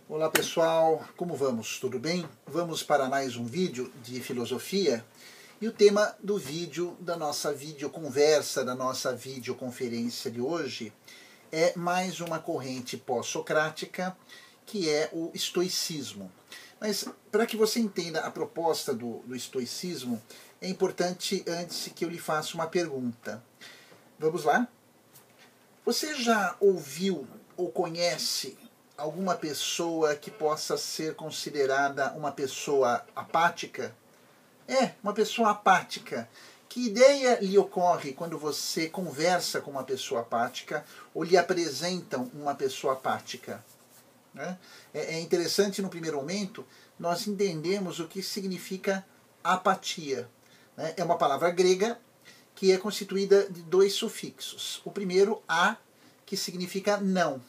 Olá pessoal, como vamos? Tudo bem? Vamos para mais um vídeo de filosofia e o tema do vídeo, da nossa videoconversa, da nossa videoconferência de hoje é mais uma corrente pós-socrática que é o estoicismo. Mas para que você entenda a proposta do estoicismo, é importante antes que eu lhe faça uma pergunta. Vamos lá? Você já ouviu ou conhece alguma pessoa que possa ser considerada uma pessoa apática? Uma pessoa apática. Que ideia lhe ocorre quando você conversa com uma pessoa apática ou lhe apresentam uma pessoa apática? É interessante, no primeiro momento, nós entendemos o que significa apatia. É uma palavra grega que é constituída de dois sufixos. O primeiro, a, que significa não.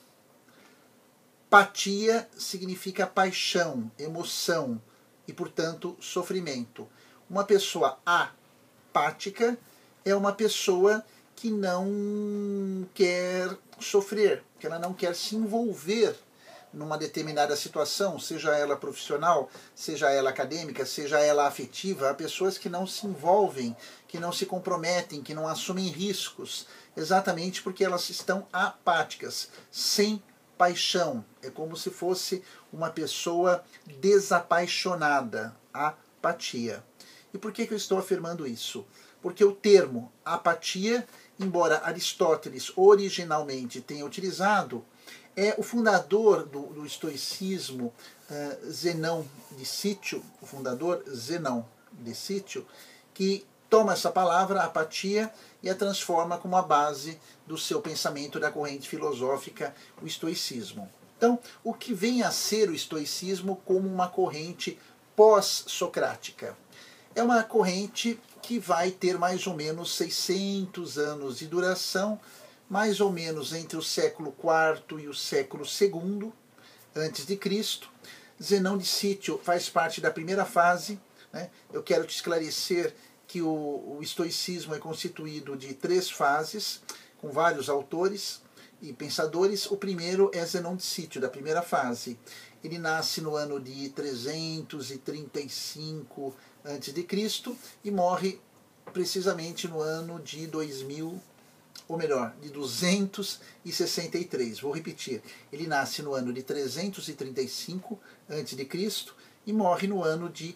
Patia significa paixão, emoção e, portanto, sofrimento. Uma pessoa apática é uma pessoa que não quer sofrer, que ela não quer se envolver numa determinada situação, seja ela profissional, seja ela acadêmica, seja ela afetiva. Há pessoas que não se envolvem, que não se comprometem, que não assumem riscos, exatamente porque elas estão apáticas, sem paixão. É como se fosse uma pessoa desapaixonada, apatia. E por que eu estou afirmando isso? Porque o termo apatia, embora Aristóteles originalmente tenha utilizado, é o fundador do estoicismo, Zenão de Cítio, o fundador Zenão de Cítio, que toma essa palavra, apatia, e a transforma como a base do seu pensamento da corrente filosófica, o estoicismo. Então, o que vem a ser o estoicismo como uma corrente pós-socrática? É uma corrente que vai ter mais ou menos 600 anos de duração, mais ou menos entre o século IV e o século II antes de Cristo. Zenão de Cítio faz parte da primeira fase. Eu quero te esclarecer que o estoicismo é constituído de 3 fases, com vários autores e pensadores. O primeiro é Zenão de Cítio, da primeira fase. Ele nasce no ano de 335 a.C. e morre precisamente no ano de 2000, ou melhor, de 263. Vou repetir. Ele nasce no ano de 335 a.C. e morre no ano de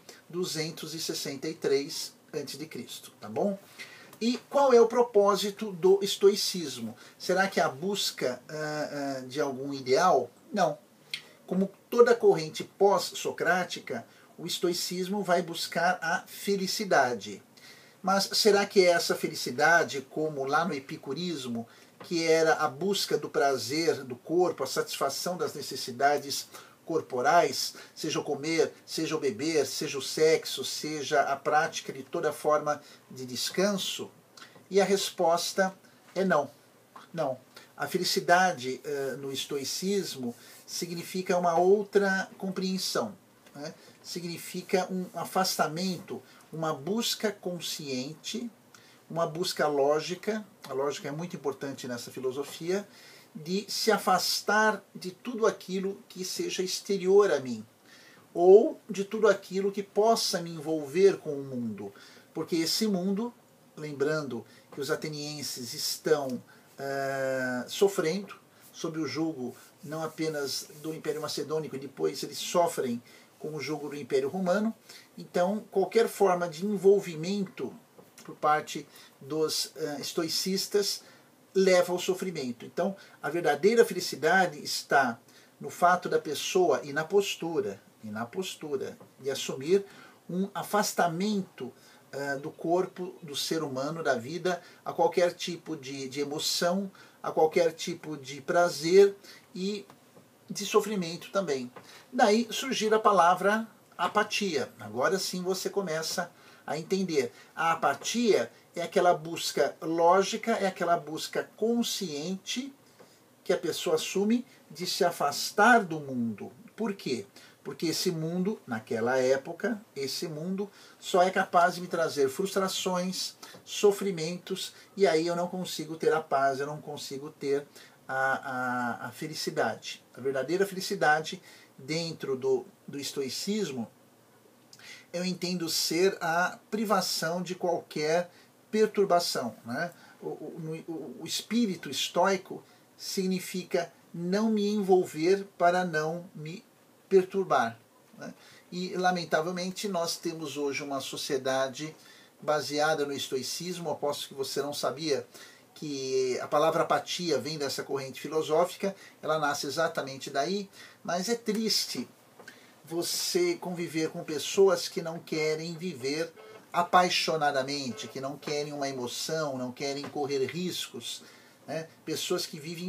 263 a.C., tá bom? E qual é o propósito do estoicismo? Será que é a busca de algum ideal? Não. Como toda corrente pós-socrática, o estoicismo vai buscar a felicidade. Mas será que é essa felicidade, como lá no epicurismo, que era a busca do prazer do corpo, a satisfação das necessidades corporais, seja o comer, seja o beber, seja o sexo, seja a prática de toda forma de descanso? E a resposta é não. Não. A felicidade no estoicismo significa uma outra compreensão. Significa um afastamento, uma busca consciente, uma busca lógica. A lógica é muito importante nessa filosofia, de se afastar de tudo aquilo que seja exterior a mim, ou de tudo aquilo que possa me envolver com o mundo. Porque esse mundo, lembrando que os atenienses estão sofrendo sob o jugo não apenas do Império Macedônico, e depois eles sofrem com o jugo do Império Romano. Então, qualquer forma de envolvimento por parte dos estoicistas leva ao sofrimento. Então, a verdadeira felicidade está no fato da pessoa e na postura de assumir um afastamento do corpo, do ser humano, da vida, a qualquer tipo de emoção, a qualquer tipo de prazer e de sofrimento também. Daí surgir a palavra apatia. Agora sim você começa a entender. A apatia é aquela busca lógica, é aquela busca consciente que a pessoa assume de se afastar do mundo. Por quê? Porque esse mundo, naquela época, esse mundo só é capaz de me trazer frustrações, sofrimentos, e aí eu não consigo ter a paz, eu não consigo ter a felicidade. A verdadeira felicidade dentro do estoicismo eu entendo ser a privação de qualquer perturbação, né? O espírito estoico significa não me envolver para não me perturbar, né? E, lamentavelmente, nós temos hoje uma sociedade baseada no estoicismo. Aposto que você não sabia que a palavra apatia vem dessa corrente filosófica, ela nasce exatamente daí, mas é triste você conviver com pessoas que não querem viver apaixonadamente, que não querem uma emoção, não querem correr riscos, né? Pessoas que vivem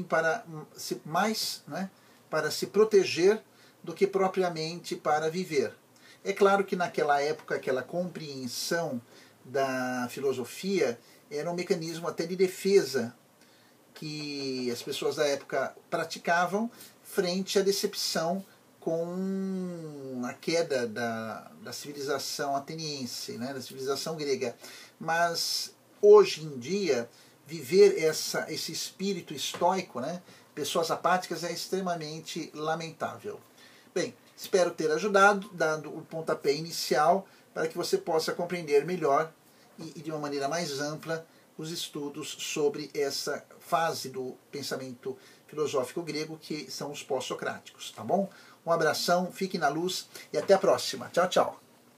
para se proteger do que propriamente para viver. É claro que naquela época aquela compreensão da filosofia era um mecanismo até de defesa que as pessoas da época praticavam frente à decepção com a queda da civilização ateniense, né, da civilização grega. Mas hoje em dia, viver esse espírito estoico, né, pessoas apáticas, é extremamente lamentável. Bem, espero ter ajudado, dando o pontapé inicial para que você possa compreender melhor e de uma maneira mais ampla os estudos sobre essa fase do pensamento filosófico grego, que são os pós-socráticos, tá bom? Um abração, fique na luz e até a próxima. Tchau, tchau.